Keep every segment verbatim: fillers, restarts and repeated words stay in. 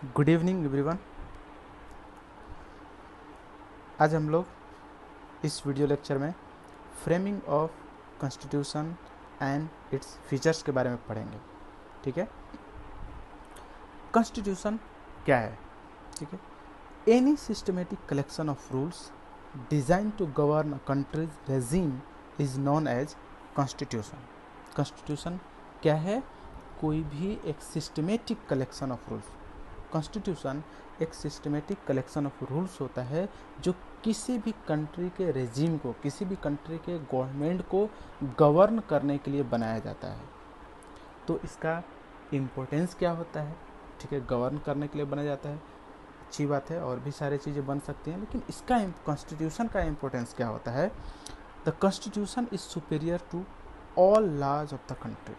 Good evening everyone. आज हम लोग इस वीडियो लेक्चर में framing of constitution and its features के बारे में पढ़ेंगे। ठीक है, कॉन्स्टिट्यूशन क्या है? ठीक है, any systematic collection of rules design to govern a countries regime is known as constitution. Constitution क्या है? कोई भी एक systematic collection of rules. Constitution एक सिस्टमेटिक कलेक्शन ऑफ रूल्स होता है जो किसी भी कंट्री के रेजिम को, किसी भी कंट्री के गवर्नमेंट को गवर्न करने के लिए बनाया जाता है। तो इसका इम्पोर्टेंस क्या होता है? ठीक है, गवर्न करने के लिए बनाया जाता है, अच्छी बात है, और भी सारी चीज़ें बन सकती हैं, लेकिन इसका कॉन्स्टिट्यूशन का इम्पोर्टेंस क्या होता है? The constitution is superior to all laws of the country.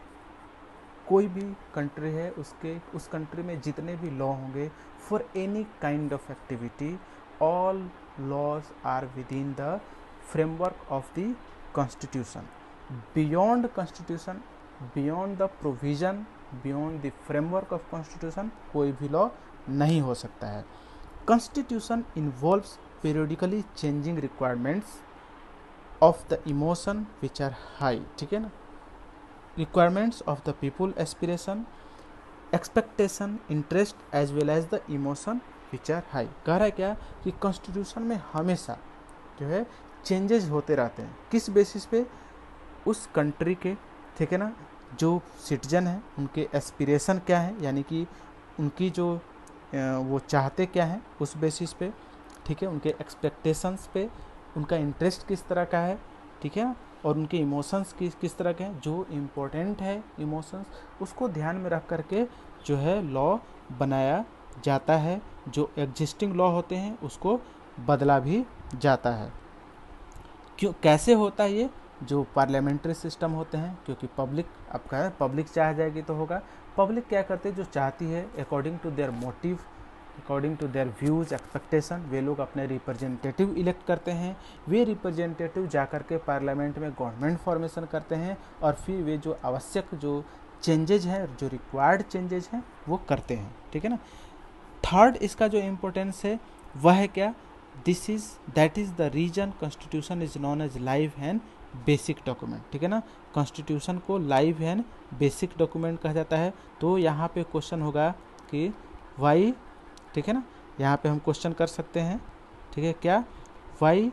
कोई भी कंट्री है, उसके उस कंट्री में जितने भी लॉ होंगे for any kind of activity, all laws are within the framework of the constitution. Beyond constitution, beyond the provision, beyond the framework of constitution कोई भी लॉ नहीं हो सकता है। Constitution involves periodically changing requirements of the emotion which are high. ठीक है ना, requirements of the people, aspiration, expectation, interest as well as the emotion which are high। कह रहा है क्या कि कॉन्स्टिट्यूशन में हमेशा जो है चेंजेस होते रहते हैं। किस बेसिस पे? उस कंट्री के, ठीक है ना, जो सिटीजन है उनके एस्पिरेशन क्या है, यानी कि उनकी जो वो चाहते क्या हैं उस बेसिस पे, ठीक है, उनके एक्सपेक्टेशंस पे, उनका इंटरेस्ट किस तरह का है, ठीक है, और उनके इमोशंस किस किस तरह के हैं, जो इम्पोर्टेंट है इमोशंस, उसको ध्यान में रख करके जो है लॉ बनाया जाता है। जो एग्जिस्टिंग लॉ होते हैं उसको बदला भी जाता है। क्यों, कैसे होता है ये? जो पार्लियामेंट्री सिस्टम होते हैं, क्योंकि पब्लिक, अब कहा है पब्लिक चाह जाएगी तो होगा। पब्लिक क्या करते हैं? जो चाहती है according to their motive, according to their views, expectation, वे लोग अपने रिप्रेजेंटेटिव इलेक्ट करते हैं। वे रिप्रेजेंटेटिव जाकर के पार्लियामेंट में गवर्नमेंट फॉर्मेशन करते हैं, और फिर वे जो आवश्यक जो चेंजेज हैं, जो रिक्वायर्ड चेंजेज हैं, वो करते हैं। ठीक है ना। थर्ड इसका जो इम्पोर्टेंस है वह है क्या? This is that is the reason constitution is known as live and basic document. ठीक है ना, कॉन्स्टिट्यूशन को लाइव एंड बेसिक डॉक्यूमेंट कहा जाता है। तो यहाँ पे क्वेश्चन होगा कि वाई, ठीक है ना, यहाँ पे हम क्वेश्चन कर सकते हैं, ठीक है, क्या? Why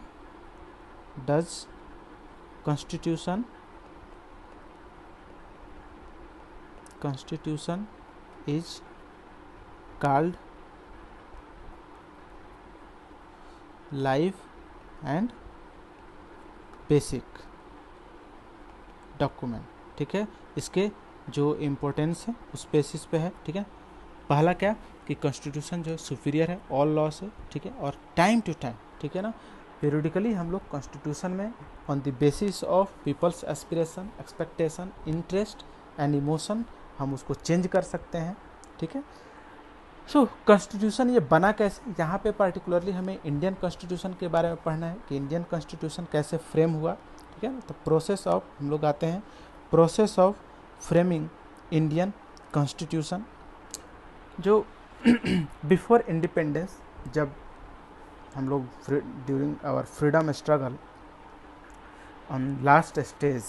does constitution constitution is called live and basic document. ठीक है, इसके जो इम्पोर्टेंस है उस बेसिस पे है। ठीक है, पहला क्या कि कॉन्स्टिट्यूशन जो है सुपीरियर है ऑल लॉ से, ठीक है, और टाइम टू टाइम, ठीक है ना, पीरियडिकली हम लोग कॉन्स्टिट्यूशन में on the basis of people's aspiration, expectation, interest and emotion हम उसको चेंज कर सकते हैं। ठीक है, सो कॉन्स्टिट्यूशन ये बना कैसे? यहाँ पे पार्टिकुलरली हमें इंडियन कॉन्स्टिट्यूशन के बारे में पढ़ना है कि इंडियन कॉन्स्टिट्यूशन कैसे फ्रेम हुआ। ठीक है, तो प्रोसेस ऑफ, हम लोग आते हैं process of framing Indian constitution. जो बिफोर इंडिपेंडेंस, जब हम लोग during our freedom struggle on last stage,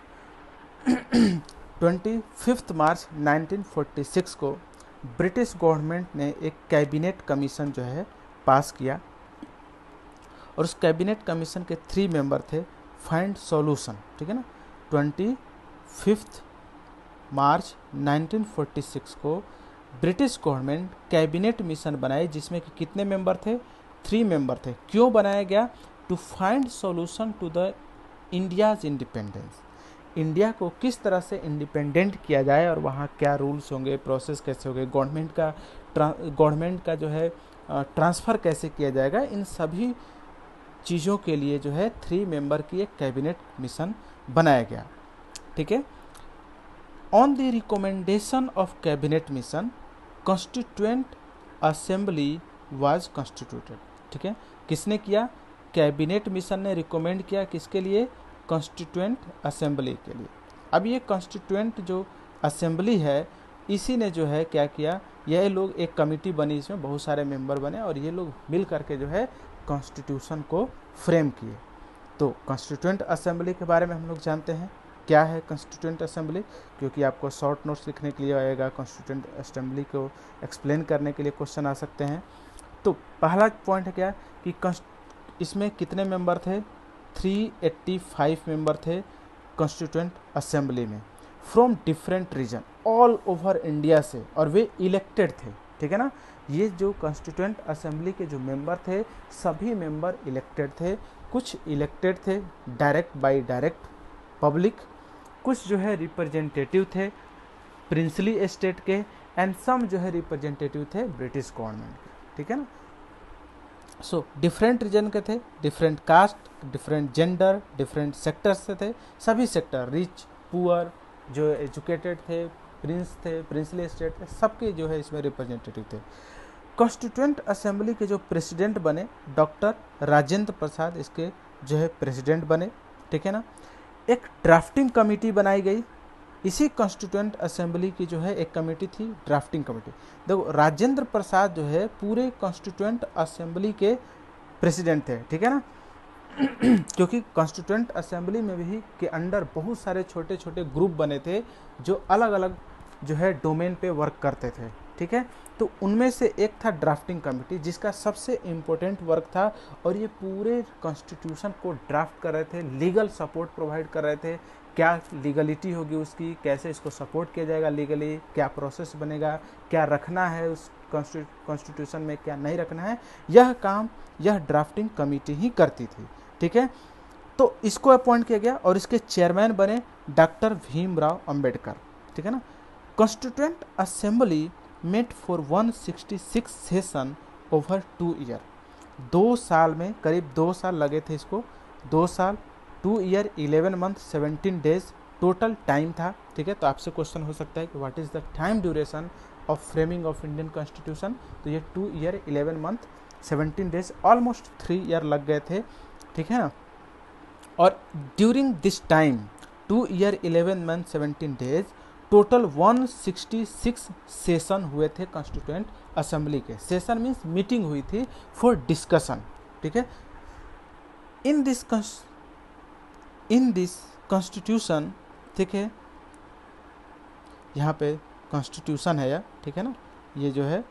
twenty fifth March nineteen forty six को ब्रिटिश गवर्नमेंट ने एक कैबिनेट कमीशन जो है पास किया, और उस कैबिनेट कमीशन के थ्री मेंबर थे, फाइंड सॉल्यूशन। ठीक है ना, twenty fifth March nineteen forty six को ब्रिटिश गवर्नमेंट कैबिनेट मिशन बनाई, जिसमें कि कितने मेंबर थे? थ्री मेंबर थे। क्यों बनाया गया? To find solution to the India's independence. India को किस तरह से इंडिपेंडेंट किया जाए, और वहाँ क्या रूल्स होंगे, प्रोसेस कैसे होंगे, गवर्नमेंट का गवर्नमेंट का जो है ट्रांसफ़र कैसे किया जाएगा, इन सभी चीज़ों के लिए जो है थ्री मेंबर की एक कैबिनेट मिशन बनाया गया। ठीक है, on the recommendation of cabinet mission constituent assembly was constituted. ठीक है, किसने किया? कैबिनेट मिशन ने रिकमेंड किया, किसके लिए? कॉन्स्टिट्यूएंट असेंबली के लिए। अब ये कॉन्स्टिट्यूएंट जो असेंबली है इसी ने जो है क्या किया, यह लोग एक कमेटी बनी, इसमें बहुत सारे मेंबर बने और ये लोग मिल करके जो है कॉन्स्टिट्यूशन को फ्रेम किए। तो कॉन्स्टिट्यूएंट असेंबली के बारे में हम लोग जानते हैं क्या है कॉन्स्टिट्यूएंट असेंबली, क्योंकि आपको शॉर्ट नोट्स लिखने के लिए आएगा, कॉन्स्टिट्यूएंट असेंबली को एक्सप्लेन करने के लिए क्वेश्चन आ सकते हैं। तो पहला पॉइंट है क्या कि इसमें कितने मेंबर थे, तीन सौ पचासी मेंबर थे कॉन्स्टिट्यूएंट असेंबली में, from different region all over India से, और वे इलेक्टेड थे, ठीक है ना। ये जो कॉन्स्टिट्यूएंट असेंबली के जो मेंबर थे सभी मेंबर इलेक्टेड थे, कुछ इलेक्टेड थे डायरेक्ट बाय डायरेक्ट पब्लिक, कुछ जो है रिप्रेजेंटेटिव थे प्रिंसली स्टेट के, एंड सम जो है रिप्रेजेंटेटिव थे ब्रिटिश गवर्नमेंट के, ठीक है ना। सो डिफरेंट रीजन के थे, different caste, different gender, different sectors से थे, सभी सेक्टर, रिच पुअर, जो एजुकेटेड थे, प्रिंस थे, प्रिंसली स्टेट थे, सबके जो है इसमें रिप्रेजेंटेटिव थे। कॉन्स्टिट्यूएंट असेंबली के जो प्रेसिडेंट बने डॉक्टर राजेंद्र प्रसाद इसके जो है प्रेसिडेंट बने, ठीक है ना। एक ड्राफ्टिंग कमेटी बनाई गई, इसी कॉन्स्टिट्यूएंट असेंबली की जो है एक कमेटी थी ड्राफ्टिंग कमेटी। देखो राजेंद्र प्रसाद जो है पूरे कॉन्स्टिट्यूएंट असेंबली के प्रेसिडेंट थे, ठीक है ना क्योंकि कॉन्स्टिट्यूएंट असेंबली में भी के अंडर बहुत सारे छोटे छोटे ग्रुप बने थे जो अलग अलग जो है डोमेन पे वर्क करते थे, ठीक है। तो उनमें से एक था ड्राफ्टिंग कमेटी जिसका सबसे इम्पोर्टेंट वर्क था, और ये पूरे कॉन्स्टिट्यूशन को ड्राफ्ट कर रहे थे, लीगल सपोर्ट प्रोवाइड कर रहे थे, क्या लीगलिटी होगी उसकी, कैसे इसको सपोर्ट किया जाएगा लीगली, क्या प्रोसेस बनेगा, क्या रखना है उस कॉन्स्टिट्यूशन में, क्या नहीं रखना है, यह काम यह ड्राफ्टिंग कमेटी ही करती थी, ठीक है। तो इसको अपॉइंट किया गया और इसके चेयरमैन बने डॉक्टर भीमराव अंबेडकर, ठीक है ना। कॉन्स्टिट्यूएंट असेंबली मेट फॉर एक सौ छियासठ सेशन ओवर टू ईयर, दो साल में करीब दो साल लगे थे इसको, दो साल two year eleven month seventeen days total time था, ठीक है। तो आपसे क्वेश्चन हो सकता है कि what is the time duration of framing of Indian constitution, तो ये two year eleven month seventeen days almost three year लग गए थे, ठीक है ना। और during this time two year eleven month seventeen days total एक सौ छियासठ सेशन हुए थे कॉन्स्टिट्यूएंट असेंबली के। सेशन मीन्स मीटिंग हुई थी फॉर डिस्कशन, ठीक है। In this in this constitution, ठीक है, यहाँ पे कॉन्स्टिट्यूशन है यह, ठीक है ना, ये जो है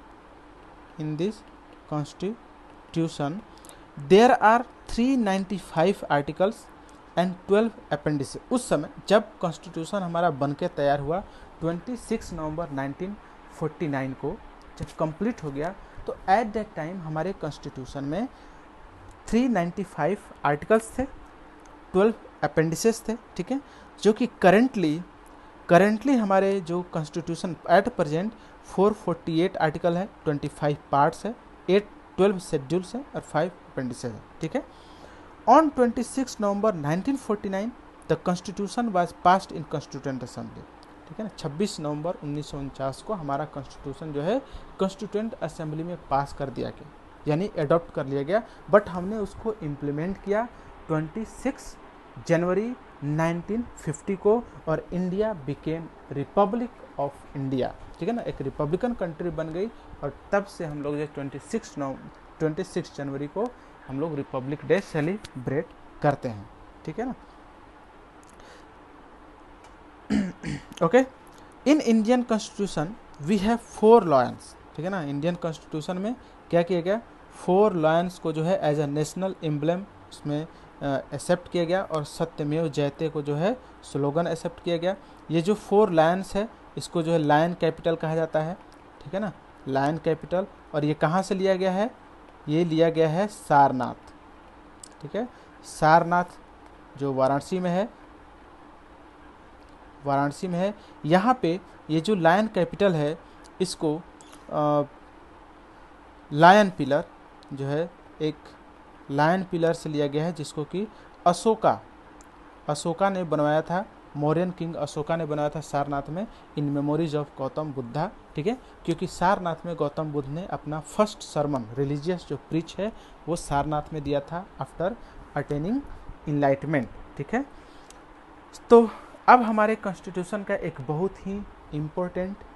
in this constitution there are three ninety five articles and twelve appendix. उस समय जब कॉन्स्टिट्यूशन हमारा बन के तैयार हुआ छब्बीस नवंबर नाइनटीन फोर्टी नाइन को जब कंप्लीट हो गया, तो एट दैट टाइम हमारे कॉन्स्टिट्यूशन में थ्री नाइन्टी फाइव आर्टिकल्स थे, ट्वेल्व अपेंडिसेस थे, ठीक है, जो कि करेंटली करेंटली हमारे जो constitution at present four forty eight article है, ट्वेंटी फाइव पार्ट्स है, एट ट्वेल्व शेड्यूल्स हैं और फाइव अपेंडिसेस है, ठीक है। ऑन छब्बीस November nineteen forty nine the constitution was passed in constituent assembly, ठीक है ना। छब्बीस नवंबर उन्नीस सौ उनचास को हमारा कॉन्स्टिट्यूशन जो है कॉन्स्टिट्यूएंट असेंबली में पास कर दिया गया, यानी अडॉप्ट कर लिया गया, बट हमने उसको इम्प्लीमेंट किया छब्बीस जनवरी नाइनटीन फिफ्टी को, और India became republic of India, ठीक है ना, एक रिपब्लिकन कंट्री बन गई, और तब से हम लोग जो छब्बीस नौ छब्बीस जनवरी को हम लोग रिपब्लिक डे सेलिब्रेट करते हैं, ठीक है ना। Okay, in Indian constitution we have four lions, ठीक है ना। इंडियन कॉन्स्टिट्यूशन में क्या किया गया, फोर लॉयंस को जो है एज अ नेशनल एम्ब्लम उसमें एक्सेप्ट किया गया, और सत्यमेव जयते को जो है स्लोगन एक्सेप्ट किया गया। ये जो फोर लायंस है इसको जो है लायन कैपिटल कहा जाता है, ठीक है ना, लायन कैपिटल। और ये कहाँ से लिया गया है, ये लिया गया है सारनाथ, ठीक है, सारनाथ जो वाराणसी में है, वाराणसी में है। यहाँ पे ये जो लायन कैपिटल है इसको लायन पिलर जो है एक लायन पिलर से लिया गया है, जिसको कि अशोका अशोका ने बनवाया था, मौर्यन किंग अशोका ने बनाया था सारनाथ में, in memories of Gautam Buddha, ठीक है, क्योंकि सारनाथ में गौतम बुद्ध ने अपना फर्स्ट सरमन रिलीजियस जो प्रीच है वो सारनाथ में दिया था आफ्टर अटेनिंग इनलाइटमेंट, ठीक है। तो अब हमारे कॉन्स्टिट्यूशन का एक बहुत ही इम्पोर्टेंट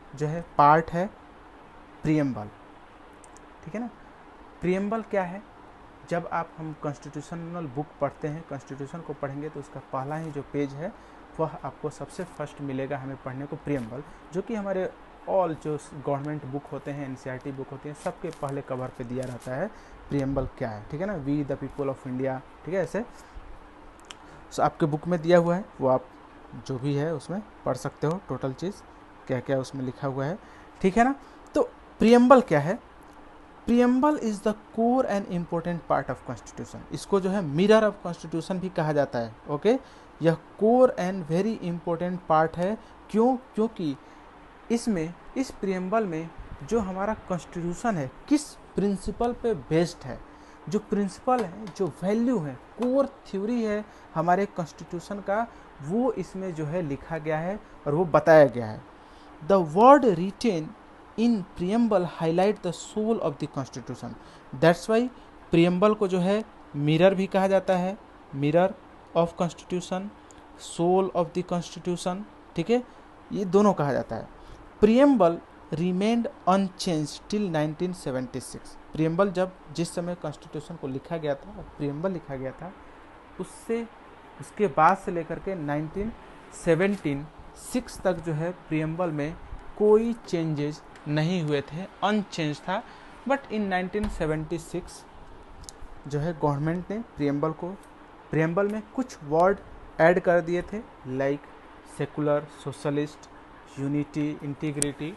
जो है पार्ट है प्रियम्बल, ठीक है ना। प्रियम्बल क्या है, जब आप हम कॉन्स्टिट्यूशनल बुक पढ़ते हैं, कॉन्स्टिट्यूशन को पढ़ेंगे तो उसका पहला ही जो पेज है वह आपको सबसे फर्स्ट मिलेगा हमें पढ़ने को प्रियम्बल, जो कि हमारे ऑल जो गवर्नमेंट बुक होते हैं, एनसीईआरटी बुक होती हैं, सबके पहले कवर पे दिया रहता है प्रियम्बल क्या है, ठीक है ना। We the people of India, ठीक है, ऐसे सो आपके बुक में दिया हुआ है, वो आप जो भी है उसमें पढ़ सकते हो टोटल चीज़ क्या क्या उसमें लिखा हुआ है, ठीक है ना। तो प्रियम्बल क्या है, preamble is the core and important part of constitution, इसको जो है मिरर ऑफ कॉन्स्टिट्यूशन भी कहा जाता है, ओके। यह core and very important part है, क्यों, क्योंकि इसमें इस प्रियम्बल में जो हमारा कॉन्स्टिट्यूशन है किस प्रिंसिपल पे बेस्ड है, जो प्रिंसिपल है, जो वैल्यू है, कोर थ्योरी है हमारे कॉन्स्टिट्यूशन का, वो इसमें जो है लिखा गया है और वो बताया गया है। The word written in preamble highlight the soul of the constitution, that's why preamble को जो है मिरर भी कहा जाता है, mirror of constitution, soul of the constitution, ठीक है, ये दोनों कहा जाता है। Preamble remained unchange till nineteen seventy six, preamble जब जिस समय कॉन्स्टिट्यूशन को लिखा गया था, प्रियम्बल लिखा गया था, उससे उसके बाद से लेकर के नाइनटीन सेवेंटी सिक्स तक जो है प्रियम्बल में कोई चेंजेस नहीं हुए थे, अनचेंज था। But in nineteen seventy six जो है गवर्नमेंट ने प्रियम्बल को प्रियम्बल में कुछ वर्ड ऐड कर दिए थे, like secular, socialist, unity, integrity,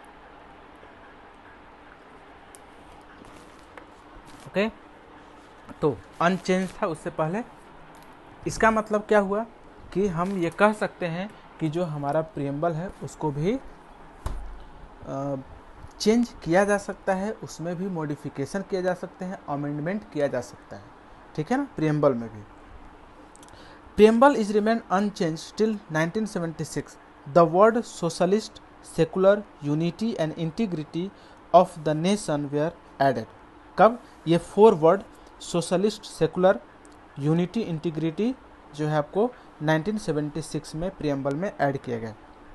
okay. तो अनचेंज था उससे पहले। इसका मतलब क्या हुआ कि हम ये कह सकते हैं कि जो हमारा प्रियम्बल है उसको भी चेंज किया जा सकता है, उसमें भी मॉडिफिकेशन किया जा सकते हैं, अमेंडमेंट किया जा सकता है, ठीक है ना। प्रियम्बल में भी preamble is remain unchange till nineteen seventy six. The word socialist, secular, unity and integrity of the nation were added. कब ये four word socialist, secular, unity, integrity जो है आपको नाइनटीन सेवेंटी सिक्स में प्रियम्बल में add किया गया।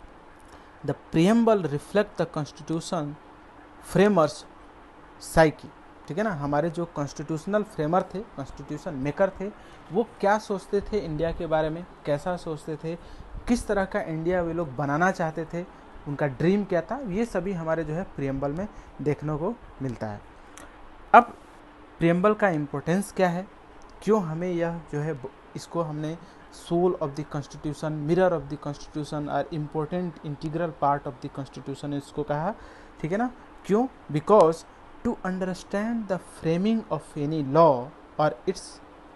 The preamble reflect the constitution framers psyche, ठीक है ना। हमारे जो कॉन्स्टिट्यूशनल फ्रेमर थे, कॉन्स्टिट्यूशन मेकर थे, वो क्या सोचते थे इंडिया के बारे में, कैसा सोचते थे, किस तरह का इंडिया वे लोग बनाना चाहते थे, उनका ड्रीम क्या था, ये सभी हमारे जो है प्रियम्बल में देखने को मिलता है। अब प्रियम्बल का इम्पोर्टेंस क्या है, क्यों हमें यह जो है इसको हमने soul of the constitution, mirror of the constitution और important integral part of the constitution इसको कहा, ठीक है ना। क्यों, because to understand the framing of any law और its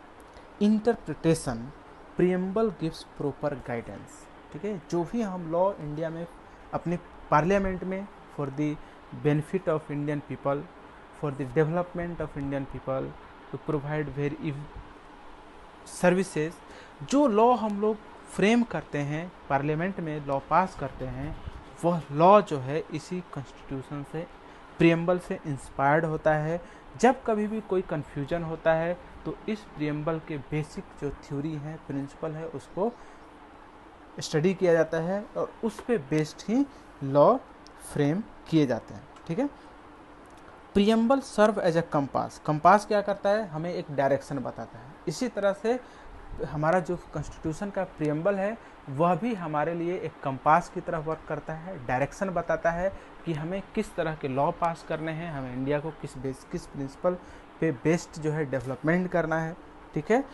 interpretation preamble gives proper guidance, ठीक है। जो भी हम लॉ इंडिया में अपने पार्लियामेंट में for the benefit of Indian people, for the development of Indian people, to provide very services, जो लॉ हम लोग फ्रेम करते हैं पार्लियामेंट में, लॉ पास करते हैं, वह लॉ जो है इसी कॉन्स्टिट्यूशन से, प्रियम्बल से इंस्पायर्ड होता है। जब कभी भी कोई कन्फ्यूजन होता है तो इस प्रियम्बल के बेसिक जो थ्योरी है, प्रिंसिपल है, उसको स्टडी किया जाता है और उस पे बेस्ड ही लॉ फ्रेम किए जाते हैं, ठीक है। Preamble serve as a compass, compass क्या करता है, हमें एक डायरेक्शन बताता है। इसी तरह से हमारा जो कॉन्स्टिट्यूशन का प्रियम्बल है वह भी हमारे लिए एक कंपास की तरह वर्क करता है, डायरेक्शन बताता है कि हमें किस तरह के लॉ पास करने हैं, हमें इंडिया को किस बेस किस प्रिंसिपल पे बेस्ड जो है डेवलपमेंट करना है, ठीक है।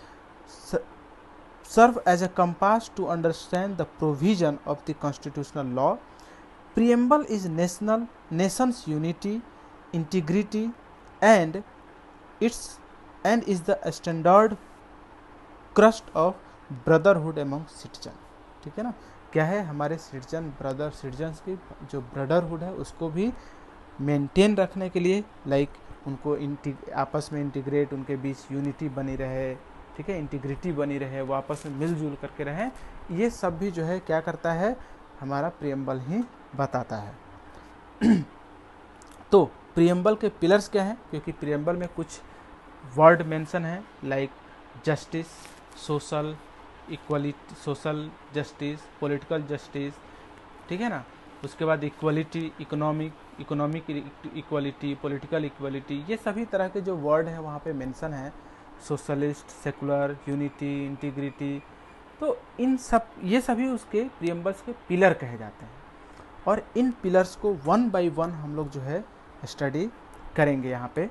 Serve as a compass to understand the provision of the constitutional law. Preamble is national nations unity, integrity and its end is the standard crust of brotherhood among citizen, ठीक है ना। क्या है, हमारे सिटीजन ब्रदर सिटीजन्स की जो brotherhood है उसको भी मेंटेन रखने के लिए, लाइक उनको आपस में इंटीग्रेट, उनके बीच यूनिटी बनी रहे, ठीक है, इंटीग्रिटी बनी रहे, वो आपस में मिलजुल करके रहें, ये सब भी जो है क्या करता है, हमारा प्रियम्बल ही बताता है। तो प्रियम्बल के पिलर्स क्या हैं, क्योंकि प्रियम्बल में कुछ वर्ड मेंशन है, like justice, social equality, social justice, political justice, ठीक है ना, उसके बाद equality, economic economic equality, political equality, ये सभी तरह के जो वर्ड हैं वहाँ पे मेंशन है। सोशलिस्ट, सेकुलर, यूनिटी, इंटीग्रिटी, तो इन सब ये सभी उसके प्रियम्बल्स के पिलर कहे जाते हैं और इन पिलर्स को वन बाय वन हम लोग जो है स्टडी करेंगे यहाँ पे।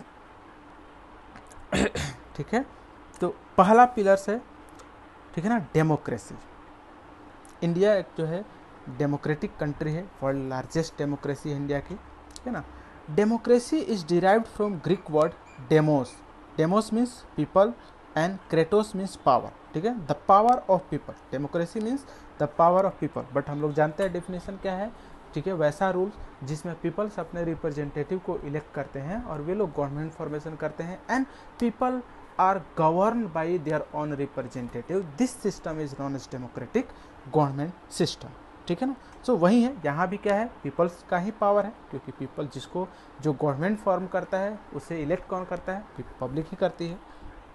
ठीक है, तो पहला पिलर्स है, ठीक है ना, डेमोक्रेसी। इंडिया एक जो है डेमोक्रेटिक कंट्री है, वर्ल्ड लार्जेस्ट डेमोक्रेसी है इंडिया की, ठीक है ना। Democracy is derived from Greek word demos. Demos means people and kratos means power, ठीक है, the power of people. Democracy means the power of people, but हम लोग जानते हैं डेफिनेशन क्या है, ठीक है, वैसा रूल्स जिसमें पीपल्स अपने रिप्रेजेंटेटिव को इलेक्ट करते हैं और वे लोग गवर्नमेंट फॉर्मेशन करते हैं and people are govern by their own representative. This system is known as democratic government system, ठीक है ना। सो so, वही है, यहाँ भी क्या है, पीपल्स का ही पावर है, क्योंकि पीपल जिसको जो गवर्नमेंट फॉर्म करता है उसे इलेक्ट कौन करता है, पब्लिक ही करती है।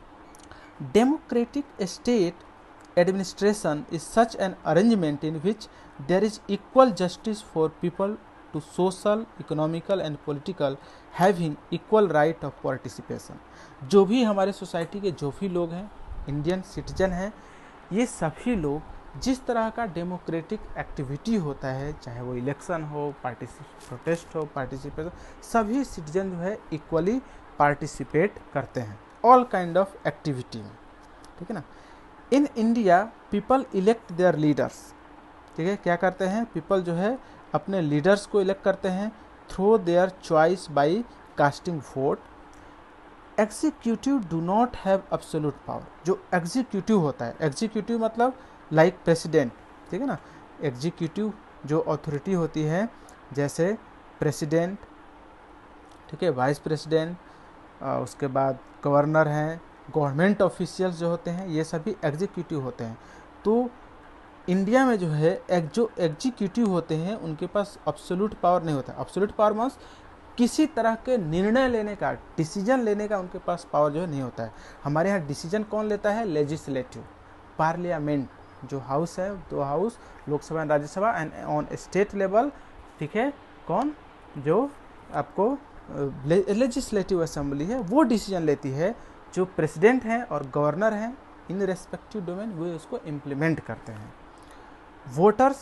Democratic state administration is such an arrangement in which there is equal justice for people to social, economical and political having equal right of participation। जो भी हमारे सोसाइटी के जो भी लोग हैं, इंडियन सिटीजन हैं, ये सभी लोग जिस तरह का डेमोक्रेटिक एक्टिविटी होता है, चाहे वो इलेक्शन हो, पार्टिसिप प्रोटेस्ट हो, पार्टिसिपेशन, सभी सिटीजन जो है इक्वली पार्टिसिपेट करते हैं ऑल काइंड ऑफ एक्टिविटी में, ठीक है ना। In India people elect their leaders, ठीक है, क्या करते हैं, पीपल जो है अपने लीडर्स को इलेक्ट करते हैं through their choice by casting vote. Executive do not have absolute power. जो एग्जीक्यूटिव होता है, एग्जीक्यूटिव मतलब लाइक like प्रेसिडेंट, ठीक है ना, एग्जीक्यूटिव जो अथॉरिटी होती है जैसे प्रेसिडेंट, ठीक है, वाइस प्रेसिडेंट, उसके बाद गवर्नर हैं, गवर्नमेंट ऑफिशियल्स जो होते हैं, ये सभी एग्जीक्यूटिव होते हैं। तो इंडिया में जो है एक जो एग्जीक्यूटिव होते हैं उनके पास एब्सोल्यूट पावर नहीं होता। एब्सोल्यूट पावर मींस किसी तरह के निर्णय लेने का, डिसीजन लेने का उनके पास पावर जो है नहीं होता है। हमारे यहाँ डिसीजन कौन लेता है, लेजिस्लेटिव, पार्लियामेंट जो हाउस है, दो house, Lok Sabha and Rajya Sabha, and on state level, ठीक है, कौन, जो आपको लेजिस्लेटिव असेंबली है, वो डिसीजन लेती है। जो प्रेसिडेंट हैं और गवर्नर हैं इन रेस्पेक्टिव डोमेन, वो उसको इम्प्लीमेंट करते हैं। Voters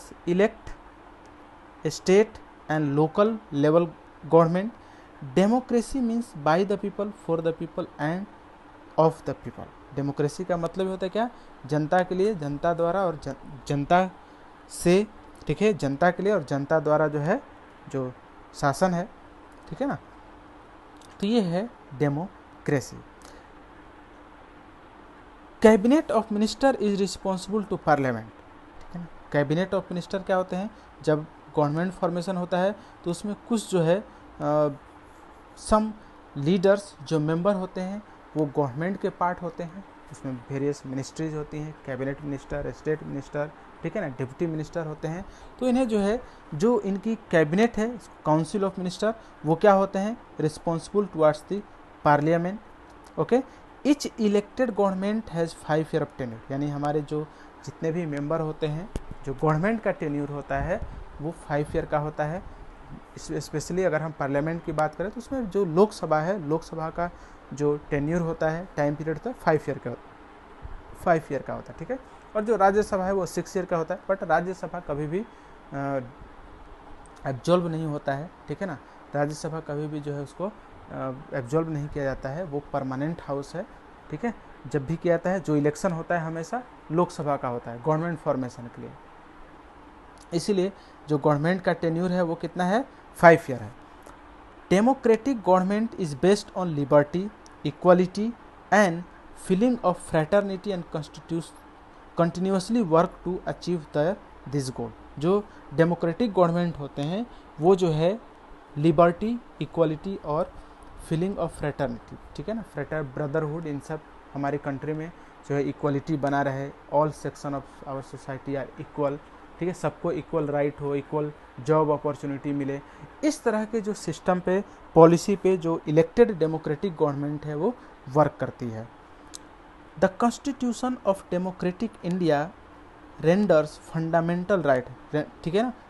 elect state and local level government. Democracy means by the people, for the people and of the people. Democracy का मतलब होता है क्या, जनता के लिए, जनता द्वारा और जन, जनता से, ठीक है, जनता के लिए और जनता द्वारा जो है जो शासन है, ठीक है ना। तो ये है democracy. Cabinet of minister is responsible to parliament, ठीक है ना। कैबिनेट ऑफ मिनिस्टर क्या होते हैं, जब गवर्नमेंट फॉर्मेशन होता है तो उसमें कुछ जो है सम लीडर्स जो मेंबर होते हैं वो गवर्नमेंट के पार्ट होते हैं। उसमें वेरियस मिनिस्ट्रीज होती हैं, कैबिनेट मिनिस्टर, स्टेट मिनिस्टर, ठीक है ना, डिप्टी मिनिस्टर होते हैं। तो इन्हें जो है, जो इनकी कैबिनेट है, काउंसिल ऑफ मिनिस्टर, वो क्या होते हैं, responsible towards the parliament, okay. Each elected government has five year of tenure, यानी हमारे जो जितने भी मेंबर होते हैं, जो गवर्नमेंट का टेन्योर होता है वो फाइव ईयर का होता है। स्पेशली अगर हम पार्लियामेंट की बात करें तो उसमें जो लोकसभा है, लोकसभा का जो टेन्योर होता है, टाइम पीरियड होता है, फाइव ईयर का फाइव ईयर का होता है, ठीक है। और जो राज्यसभा है वो सिक्स ईयर का होता है, बट राज्यसभा कभी भी एब्जॉल्व नहीं होता है, ठीक है ना। राज्यसभा कभी भी जो है उसको एब्जॉल्व नहीं किया जाता है, वो परमानेंट हाउस है, ठीक है। जब भी किया जाता है, जो इलेक्शन होता है हमेशा लोकसभा का होता है गवर्नमेंट फॉर्मेशन के लिए। इसीलिए जो गवर्नमेंट का टेन्यूर है वो कितना है, फाइव ईयर है। Democratic government is based on liberty, equality and feeling of fraternity and continuously work to achieve the this goal. जो डेमोक्रेटिक गवर्नमेंट होते हैं वो जो है लिबर्टी, इक्वालिटी और फीलिंग ऑफ फ्रेटर्निटी, ठीक है ना, फ्रेटर ब्रदरहुड, इन सब हमारी कंट्री में जो है इक्वालिटी बना रहे, all section of our society are equal, ठीक है, सबको इक्वल राइट हो, इक्वल जॉब अपॉर्चुनिटी मिले। इस तरह के जो सिस्टम पे, पॉलिसी पे जो इलेक्टेड डेमोक्रेटिक गवर्नमेंट है वो वर्क करती है। The constitution of democratic India renders fundamental right, ठीक है ना,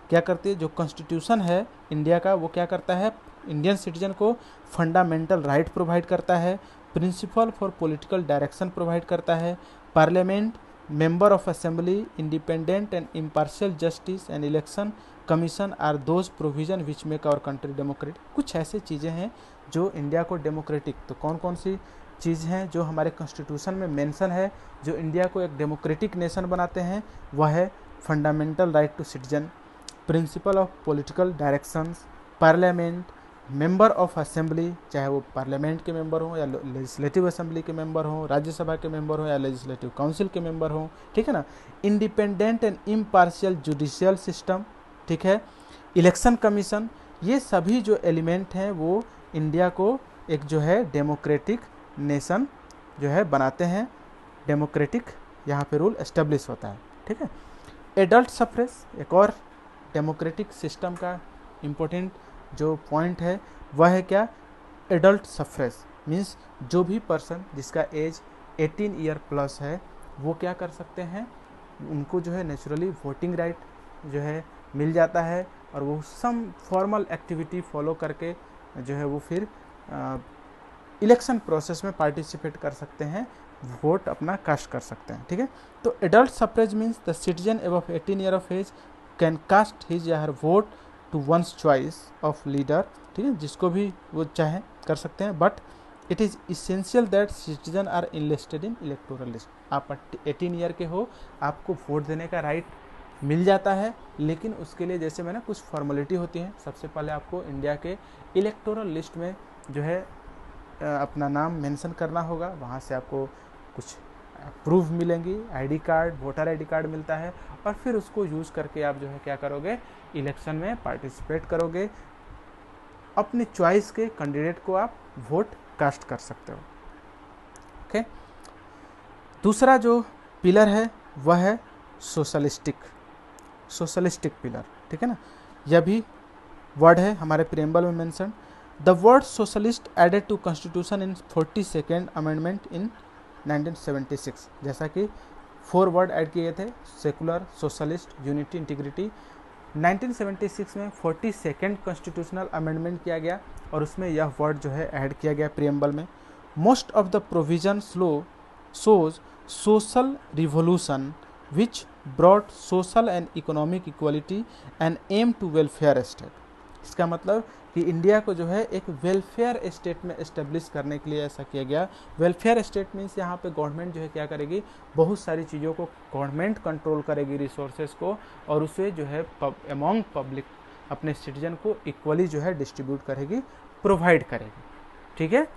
क्या करती है, जो कॉन्स्टिट्यूशन है इंडिया का वो क्या करता है, इंडियन सिटीजन को फंडामेंटल राइट प्रोवाइड करता है, principle for political direction provide करता है, parliament, member of assembly, independent and impartial justice and election commission are those provision which make our country democratic. कुछ ऐसे चीज़ें हैं जो इंडिया को डेमोक्रेटिक, तो कौन कौन सी चीज़ हैं जो हमारे कॉन्स्टिट्यूशन में मेंशन है जो इंडिया को एक डेमोक्रेटिक नेशन बनाते हैं, वह है fundamental right to citizen, principle of political directions, parliament, member of assembly, चाहे वो पार्लियामेंट के मेंबर हों या लेजिस्लेटिव असेंबली के मेंबर हों, राज्यसभा के मेंबर हों या लेजिस्लेटिव काउंसिल के मेंबर हों, ठीक है ना, independent and impartial judicial system, ठीक है, इलेक्शन कमीशन, ये सभी जो एलिमेंट हैं वो इंडिया को एक जो है डेमोक्रेटिक नेशन जो है बनाते हैं, डेमोक्रेटिक यहाँ पे रूल एस्टेब्लिश होता है, ठीक है। एडल्ट सफ्रेज एक और डेमोक्रेटिक सिस्टम का इम्पोर्टेंट जो पॉइंट है वह है क्या, एडल्ट सफ्रेज मीन्स जो भी पर्सन जिसका एज अठारह ईयर प्लस है वो क्या कर सकते हैं, उनको जो है नेचुरली वोटिंग राइट जो है मिल जाता है और वो सम फॉर्मल एक्टिविटी फॉलो करके जो है वो फिर इलेक्शन प्रोसेस में पार्टिसिपेट कर सकते हैं, वोट अपना कास्ट कर सकते हैं, ठीक है। तो adult suffrage means the citizen above अठारह year of age can cast his या her vote to one's choice of leader, ठीक है, जिसको भी वो चाहे कर सकते हैं, but it is essential that citizen are enlisted in electoral list. आप अठारह ईयर के हो, आपको वोट देने का राइट मिल जाता है, लेकिन उसके लिए जैसे मैंने कुछ फॉर्मेलिटी होती है, सबसे पहले आपको इंडिया के इलेक्टोरल लिस्ट में जो है अपना नाम मेंशन करना होगा, वहाँ से आपको कुछ प्रूफ मिलेंगी, ID card, voter ID card मिलता है और फिर उसको यूज़ करके आप जो है क्या करोगे, इलेक्शन में पार्टिसिपेट करोगे, अपनी चॉइस के कैंडिडेट को आप वोट कास्ट कर सकते हो, ओके। दूसरा जो पिलर है वह है सोशलिस्टिक, सोशलिस्टिक पिलर, ठीक है ना, यह भी वर्ड है हमारे प्रीएम्बल में mention. The word socialist added to constitution in forty second amendment in nineteen seventy six, जैसा कि फोर वर्ड ऐड किए थे, secular, socialist, unity, integrity. Nineteen seventy six में फोर्टी सेकेंड कॉन्स्टिट्यूशनल अमेंडमेंट किया गया और उसमें यह वर्ड जो है ऐड किया गया प्रीएम्बल में। Most of the provision slow shows social revolution which brought social and economic equality and aim to welfare state. इसका मतलब कि इंडिया को जो है एक वेलफेयर स्टेट में इस्टेब्लिश करने के लिए ऐसा किया गया। वेलफेयर स्टेट मीन्स यहाँ पे गवर्नमेंट जो है क्या करेगी, बहुत सारी चीज़ों को गवर्नमेंट कंट्रोल करेगी, रिसोर्सेज को, और उसे जो है अमॉन्ग पब्लिक अपने सिटीजन को इक्वली जो है डिस्ट्रीब्यूट करेगी, प्रोवाइड करेगी, ठीक है।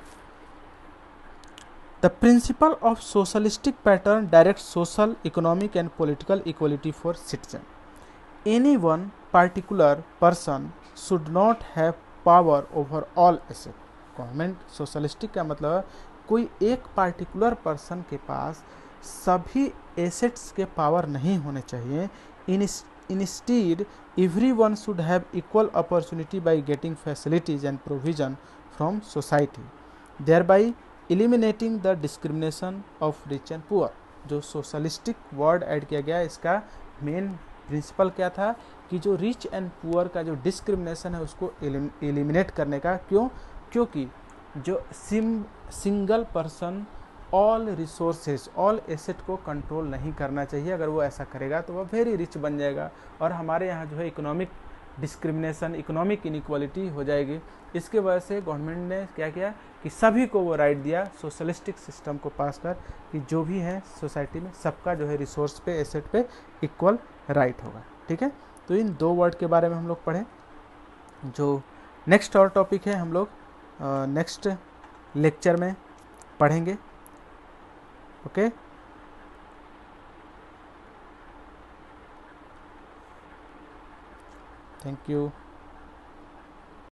The principle of socialistic pattern direct social, economic and political equality for citizen. Any one particular person should not have power over all asset। Government socialistic का मतलब कोई एक पार्टिकुलर पर्सन के पास सभी एसेट्स के पावर नहीं होने चाहिए। In instead every one should have equal opportunity by getting facilities and provision from society, thereby eliminating the discrimination of rich and poor. जो सोशलिस्टिक वर्ड ऐड किया गया, इसका मेन प्रिंसिपल क्या था कि जो रिच एंड पुअर का जो डिस्क्रिमिनेशन है उसको एलिमिनेट करने का। क्यों? क्योंकि जो सिम single person all resources, all asset को कंट्रोल नहीं करना चाहिए। अगर वो ऐसा करेगा तो वह वेरी रिच बन जाएगा और हमारे यहाँ जो है इकोनॉमिक डिस्क्रिमिनेशन, इकोनॉमिक इनइक्वालिटी हो जाएगी। इसके वजह से गवर्नमेंट ने क्या किया कि सभी को वो राइट दिया सोशलिस्टिक सिस्टम को पास कर, कि जो भी है सोसाइटी में सबका जो है रिसोर्स पे, एसेट पे इक्वल राइट होगा, ठीक है। तो इन दो वर्ड के बारे में हम लोग पढ़े। जो नेक्स्ट और टॉपिक है हम लोग नेक्स्ट लेक्चर में पढ़ेंगे, ओके। Thank you.